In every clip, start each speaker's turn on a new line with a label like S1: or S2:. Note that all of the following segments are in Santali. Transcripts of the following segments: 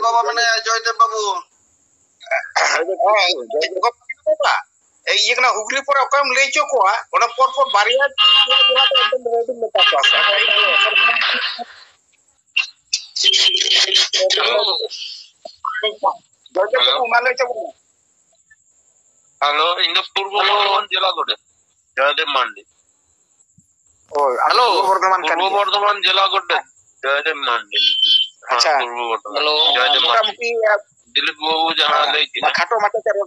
S1: बाबा मैंने जयदेव बाबू ये हुगली पर ले चुका पर बारिया
S2: हेलो इन पूर्व बर्धमान जिला गोटे जयदेव मांडी हेलो पूर्व बर्धमान जिला गोटे जयदेव मांडी
S1: अच्छा
S2: पूर्व बर्धमान हेलो जयदेव मांडी दिलीप बाबू जहां खाटो माटे रोड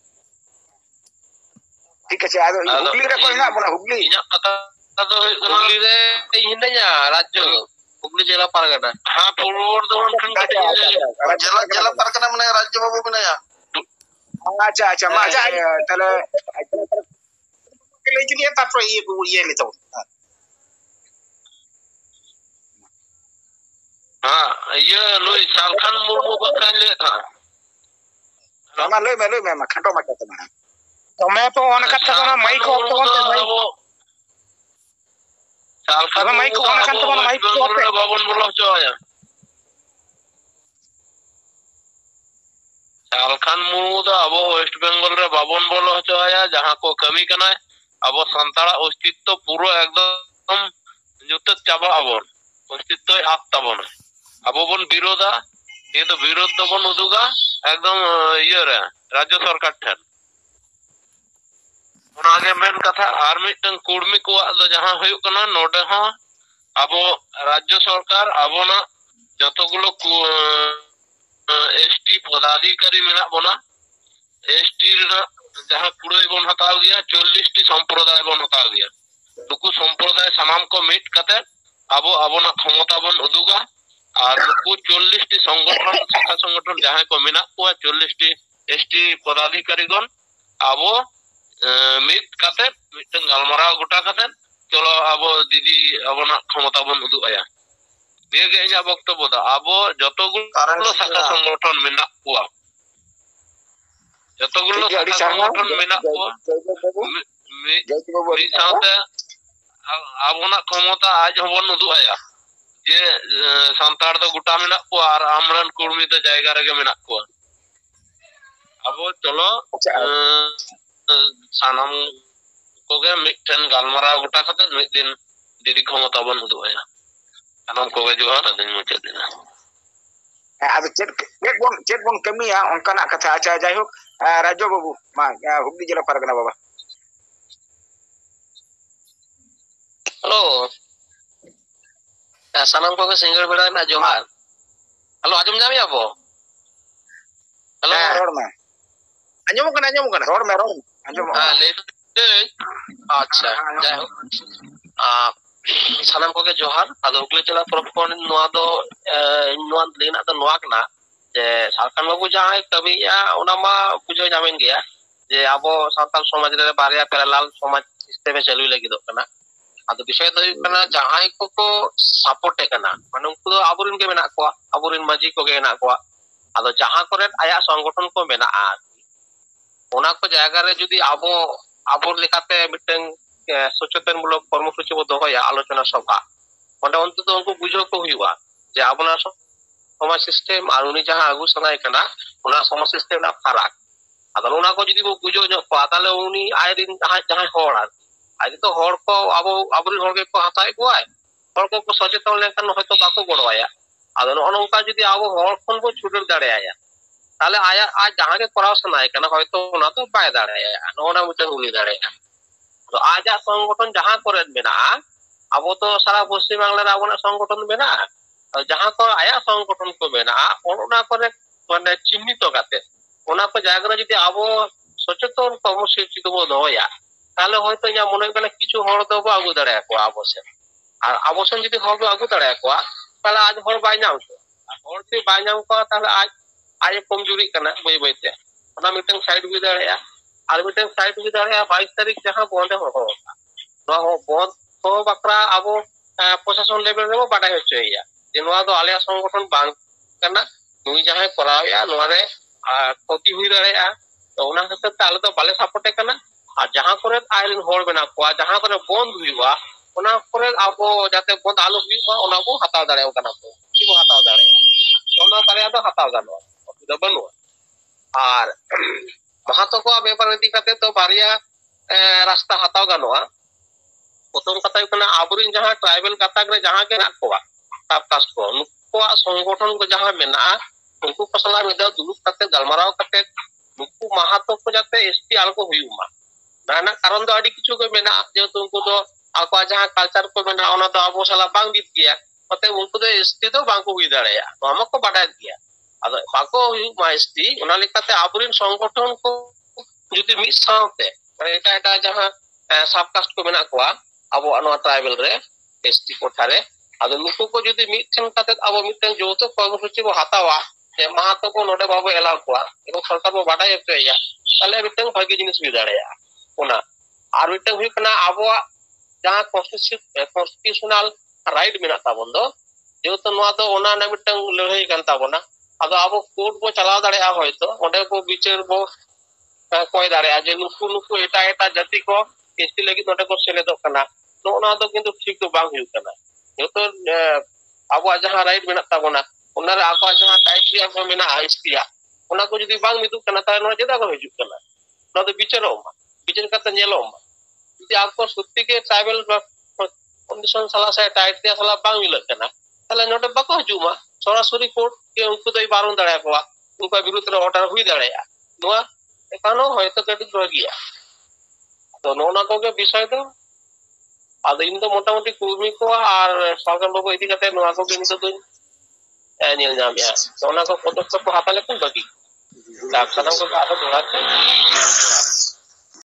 S1: ठीक है हुगली रे कोई ना बोला हुगली
S2: हुगली रे हिंदया राज्य हुगली जिला पारगना हां पूर्व बर्धमान
S1: जिला पारगना माने राज्य बाबू बनाया अच्छा अच्छा मजा तले ले जुलिया तापर ये ले तो
S2: हां ये लोई सालखान मुर्मू बकरा ले था
S1: मा लोई मैं खाटो माटे तो मैं
S3: तो ऑन करता ना माइक ऑफ तो माइक
S2: सालखान
S3: माइक ऑन करता ना माइक ऑफ
S2: बाबन बोला चोया सालखान मुर्मू दा अब वेस्ट बेंगल रे बाबन बोलो चोया जहां को कमी कना अब संताड़ा अस्तित्व पूरा एकदम जुत चाबा अबन अस्तित्व आप तबन अब बन विरोधा ये तो विरोध तो बन उदुगा एकदम ये रे राज्य सरकार ठन उनागे मेन कथा आर मिटन कुर्मी को जहां हुयु कना नोडे हां अब राज्य सरकार अबना जतगुलो एसटी पदाधिकारी मेना बना एसटी जहां कुड़े बन हताव गया 40 टी संप्रदाय बन हताव गया दुकु संप्रदाय सानाम को मिट कते अब अबना क्षमता बन उदुगा और दुकु 40 टी संगठन शाखा संगठन जहां को मेना को 40 टी एसटी पदाधिकारी गण अब मिट कते मिटन गलमारा गोटा कते चलो अब दीदी अबना क्षमता बन उदु आया दिए ᱤᱧᱟᱹᱜ বক্তব্য दा अब जतगुलो शाखा संगठन मेना कुआ जतगुलो शाखा संगठन मेना कुआ मी साथे आबोना क्षमता आज हबन उदु आया जे संतार दो गुटा मेना कुआ और आमरन कुर्मी दो जायगा रे मेना कुआ अब चलो सानाम कोगे मिटन गालमारा गुटा कते मिट दिन दीदी क्षमता बन उदु आया नाम को जोहार दिन मुझे देना
S1: अब चेक बोन कमिया उनका कथा अच्छा जाय हो राज्य बाबू मा हुगली जिला परगना बाबा
S2: हेलो सानाम को सिंगल बेड़ा ना जोहार हेलो आजम जामी आपो हेलो
S1: रोड में अंजम कना रोड में अंजम
S2: हां ले अच्छा जाय हो सानाम को जोहार आदो हुगली जिला तरफ कोन नोआ दो नोआ लेना तो नोआ कना जे सालखान बाबू जहां कमिया ओना मा बुझो जामेन गया जे आबो सानताल समाज रे बारिया पैरेलल समाज सिस्टम में चलु लगी दो कना आदो विषय तो कना जहां को सपोर्ट कना माने उनको तो आबुरिन के मेना को आबुरिन माजी को के ना को आदो जहां करे आया संगठन को मेना ओना को जायगा रे जदी आबो आबुर लेकाते मिटन सचेतन मूलक कर्मसूची बो दोया आलोचना सभा ओंडे अंत तो उनको बुझो को हुआ जे आबना समाज सिस्टम और उनी जहां आगु सनाय कना ओना समाज सिस्टम ना फराक आदो ओना को जदी बो बुझो न पाताले उनी आयरिन जहां होड़ आज तो होड़ को आबो आबुरी होड़ के को हताय को आय होड़ को सचेतन लेकन हयतो बाको गड़वाया आदो ओनका जदी आबो होड़ खन बो छुटर दाड़े आया ताले आया आज जहां के कराव सनाय कना हयतो ओना तो बाय दाड़े आया नोना मुते उनी दाड़े तो आज संगठन जहां करे मेना अब तो सारा पश्चिम बांग्ला रे आबना संगठन मेना जहां को आया संगठन को मेना ओना करे माने चिन्हित काते ओना को जायगा जदी आबो सचेतन कर्मसूची को दोया ताले होयतो या मने गले किछु हर दो आगु दाड़े को अवश्य और अवश्य जदी हर आगु दाड़े को ताले आज हर बाय नाम हर से बाय नाम को ताले आज कमजोरी कना बय बयते ओना मिटन साइड भी दाड़े और मिटन साइड भी दाड़े 22 तारीख जहां बंद हो बंद तो बकरा अब प्रशासन लेवल रे बाडा होचोया जे नोआ दो आलिया संगठन बांग कना नुई जहां कराया नोआ रे क्षति हुई दाड़ेया तो ओना हते ताले तो बाले सपोर्ट कना और जहां करे आइरिन होड़ बना को जहां करे बंद हुआ ओना करे अब जाते बंद आलो हुआ ओना को हताव दाड़ेया कना को की को हताव दाड़ेया ᱚᱱᱟ ᱵᱟᱨᱭᱟ ᱫᱚ ᱦᱟᱛᱟᱣ ᱜᱟᱱᱚᱜᱼᱟ, ᱚᱥᱩᱵᱤᱫᱷᱟ ᱵᱟᱹᱱᱩᱜᱼᱟ᱾ ᱟᱨ ᱢᱟᱦᱟᱛᱚ ᱠᱚᱣᱟᱜ ᱵᱮᱯᱟᱨ ᱤᱫᱤ ᱠᱟᱛᱮ ᱫᱚ ᱵᱟᱨᱭᱟ ᱨᱟᱥᱛᱟ ᱦᱟᱛᱟᱣ ᱜᱟᱱᱚᱜᱼᱟ। ᱯᱨᱚᱛᱷᱚᱢ ᱠᱟᱛᱷᱟ ᱦᱩᱭᱩᱜ ᱠᱟᱱᱟ ᱟᱵᱚᱨᱮᱱ ᱡᱟᱦᱟᱸ ᱴᱨᱟইᱵᱮᱞ ᱜᱟᱛᱟᱠ ᱨᱮ ᱡᱟᱦᱟᱸ ᱜᱮ ᱢᱮᱱᱟᱜ ᱠᱚᱣᱟ ᱥᱟᱵᱠᱟᱥᱴ ᱠᱚ, ᱱᱩᱠᱩᱣᱟᱜ ᱥᱚᱝᱜᱚᱴᱷᱚᱱ ᱠᱚ ᱡᱟᱦᱟᱸ ᱢᱮᱱᱟᱜᱼᱟ, ᱩᱱᱠᱩ ᱠᱚ ᱥᱟᱞᱟᱜ ᱢᱤᱫ ᱫᱷᱟᱣ ᱫᱩᱲᱩᱵ ᱠᱟᱛᱮ ᱜᱟᱞᱢᱟᱨᱟᱣ ᱠᱟᱛᱮ ᱱᱩᱠᱩ ᱢᱟᱦᱟᱛᱚ ᱠᱚ ᱡᱟᱛᱮ ᱮᱥᱴᱤ ᱟᱬᱜᱚ ᱦᱩᱭᱩᱜ ᱢᱟ। ᱚᱱᱟ ᱠᱟᱨᱚᱱ ᱫᱚ ᱟᱹᱰᱤ ᱠᱤᱪᱷᱩ ᱜᱮ ᱢᱮᱱᱟᱜᱼᱟ, ᱡᱮᱦᱮᱛᱩ ᱩᱱᱠᱩ ᱫᱚ ᱟᱠᱚᱣᱟᱜ ᱡᱟᱦᱟᱸ ᱠᱟᱞᱪᱟᱨ ᱠᱚ ᱢᱮᱱᱟᱜᱼᱟ ᱚᱱᱟ ᱫᱚ ᱟᱵᱚ ᱥᱟᱞᱟᱜ ᱵᱟᱝ ᱢᱤᱫ ᱜᱮᱭᱟ, ᱚᱛᱚᱮᱵ ᱩᱱᱠᱩ ᱫᱚ ᱮᱥᱴᱤ ᱫᱚ ᱵᱟᱝᱠᱚ ᱦᱩᱭ ᱫᱟᱲᱮᱭᱟᱜᱼᱟ, ᱱᱚᱣᱟ ᱢᱟᱠᱚ ᱵᱟᱰᱟᱭ ᱜᱮᱭᱟ। ᱟᱫᱚ ᱵᱟᱠᱚ ᱦᱩᱭᱩᱜ ᱢᱟ ᱮᱥᱴᱤ, ᱚᱱᱟ ᱞᱮᱠᱟᱛᱮ ᱟᱵᱚᱨᱮᱱ ᱥᱚᱝᱜᱚᱴᱷᱚᱱ ᱠᱚ ᱡᱩᱫᱤ ᱢᱤᱫ ᱥᱟᱶᱛᱮ ᱮᱴᱟᱜ ᱮᱴᱟᱜ ᱡᱟᱦᱟᱸ ᱥᱟᱵᱠᱟᱥᱴ ᱠᱚ ᱢᱮᱱᱟᱜ ᱠᱚᱣᱟ ᱟᱵᱚᱣᱟᱜ ᱱᱚᱣᱟ ᱴᱨᱟইᱵᱮᱞ ᱨᱮ ᱮᱥᱴᱤ ᱴᱚᱴᱷᱟ ᱨᱮ, ᱟᱫᱚ ᱱᱩᱠᱩ ᱠᱚ ᱡᱩᱫᱤ ᱢᱤᱫᱴᱷᱮᱱ ᱠᱟᱛᱮ ᱟᱵᱚ ᱢᱤᱫᱴᱮᱱ ᱡᱳᱣᱛᱷᱚ ᱠᱚᱨᱢᱚᱥূᱪᱤ ᱵᱚ ᱦᱟᱛᱟᱣᱟ ᱡᱮ ᱢᱟᱦᱟᱛᱚ ᱠᱚ ᱱᱚᱰᱮ ᱵᱟᱵᱚ ᱮᱞᱟᱣ ᱠᱚᱣᱟ এবং সরকার বো বাড়াই হচ্ছে তাহলে মিদᱴᱟᱝ ভাগি জিনিস ᱦᱩᱭ ᱫᱟᱲᱮᱭᱟᱜᱼᱟ ᱚᱱᱟ। ᱟᱨ ᱢᱤᱫᱴᱟᱝ ᱦᱩᱭᱩᱜ ᱠᱟᱱᱟ ᱟᱵᱚᱣᱟᱜ ᱡᱟᱦᱟᱸ কনস্টিটিউশনাল রাইট মেনাᱜ ᱛᱟᱵᱚᱱ ᱫᱚ, যেহেতু ᱱᱚᱣᱟ ᱫᱚ ᱚᱱᱟ ᱨᱮᱱᱟᱜ ᱢᱤᱫᱴᱟᱝ ᱞᱟᱹᱲᱦᱟᱹᱭ ᱠᱟᱱ ᱛᱟᱵᱚᱱᱟ, ᱟᱫᱚ ᱟᱵᱚ ᱠᱳর্ট ᱵᱚ ᱪᱟᱞᱟᱣ ᱫᱟᱲᱮᱭᱟᱜᱼᱟ, ᱦᱚᱭᱛᱚ ᱚᱸᱰᱮ ᱵᱚ ᱵᱤᱪᱟᱹᱨ ᱵᱚ ᱠᱚᱭ ᱫᱟᱲᱮᱭᱟᱜᱼᱟ ᱡᱮ ᱱᱩᱠᱩ ᱮᱴᱟᱜ ᱮᱴᱟᱜ ᱡᱟᱹᱛᱤ ᱠᱚ এসটি ᱞᱟᱹᱜᱤᱫ ᱱᱚᱰᱮ ᱠᱚ ᱥᱮᱞᱮᱫᱚᱜ ᱠᱟᱱᱟ, ᱱᱚᱜᱼᱚ ᱫᱚ ᱠᱤᱱᱛᱩ ᱴᱷᱤᱠ ᱫᱚ ᱵᱟᱝ ᱦᱩᱭᱩᱜ ᱠᱟᱱᱟ। যেহেতু ᱟᱵᱚᱣᱟᱜ ᱡᱟᱦᱟᱸ ᱨᱟᱭᱤᱴ ᱢᱮᱱᱟᱜ ᱛᱟᱵᱚᱱᱟ ᱚᱱᱟᱨᱮ ᱟᱠᱚᱣᱟᱜ ᱡᱟᱦᱟᱸ ᱠᱨᱟᱭᱴᱮরিয়া ᱠᱚ ᱢᱮᱱᱟᱜᱼᱟ ᱮᱥᱴᱤᱭᱟᱜ, ᱚᱱᱟ ᱠᱚ ᱡᱩᱫᱤ ᱵᱟᱝ ᱢᱤᱫᱚᱜ ᱠᱟᱱᱟ ᱛᱟᱦᱞᱮ ᱱᱚᱣᱟ ᱪᱮᱫᱟᱜ ᱠᱚ ᱦᱤᱡᱩᱜ ᱠᱟᱱᱟ? ᱱᱚᱣᱟ ᱫᱚ ᱵᱤᱪᱟᱹᱨᱚᱜ ᱢᱟ, ᱵᱤᱪᱟᱹᱨ ᱠᱟᱛᱮ ᱧᱮᱞᱚᱜ ᱢᱟ, ᱡᱩᱫᱤ ᱟᱠᱚ ᱥᱚত্যি ᱜᱮ ᱴᱨᱟইᱵᱮল কন্ডিশন সালা সে ক্রাইটেরিয়া সালা বাং মিলᱟᱹᱜ ᱠᱟᱱᱟ, তাহলে ᱱᱚᱰᱮ ᱵᱟᱠᱚ ᱦᱤᱡᱩᱜ ᱢᱟ, ᱥᱚᱨᱟᱥᱚᱨᱤ ᱠᱳর্ট ᱜᱮ ᱩᱱᱠᱩ ᱫᱚᱭ ᱵᱟᱨᱚᱱ ᱫᱟᱲᱮᱭᱟᱠᱚᱣᱟ, ᱩᱱᱠᱩᱣᱟᱜ ᱵᱤᱨᱩᱫᱽ ᱨᱮ ᱚর্ডার ᱦᱩᱭ ᱫᱟᱲᱮᱭᱟᱜᱼᱟ। ᱱᱚᱣᱟ ᱮᱠᱷᱟᱱও হয়তো ᱠᱟᱹᱴᱤᱡ ᱵᱷᱟᱹᱜᱤᱭᱟ। ᱛᱚ ᱱᱚᱜᱼᱚ ᱠᱚᱜᱮ ᱵᱤষয় ᱫᱚ, ᱟᱫᱚ ᱤᱧ ᱫᱚ ᱢᱳᱴᱟᱢᱩᱴᱤ ᱠᱩᱨᱢᱤ ᱠᱚ ᱟᱨ ᱥᱚᱨᱠᱟর ᱵᱟᱵু ᱤᱫᱤ ᱠᱟᱛᱮ ᱱᱚᱣᱟ ᱠᱚᱜᱮ ᱱᱤᱛᱚᱜ ᱫᱚᱧ ᱧᱮᱞ ᱧᱟᱢᱮᱜᱼᱟ, ᱚᱱᱟ ᱠᱚ ᱯᱚᱫᱚᱠᱷᱮᱯ ᱠᱚ ᱦᱟᱛᱟᱣ ᱞᱮᱠᱷᱟᱱ ᱵᱷᱟᱹᱜᱤ। ᱥᱟᱱᱟᱢ ᱠᱚᱜᱮ ᱟᱫᱚ ᱫᱚᱦᱲᱟ ᱛᱮ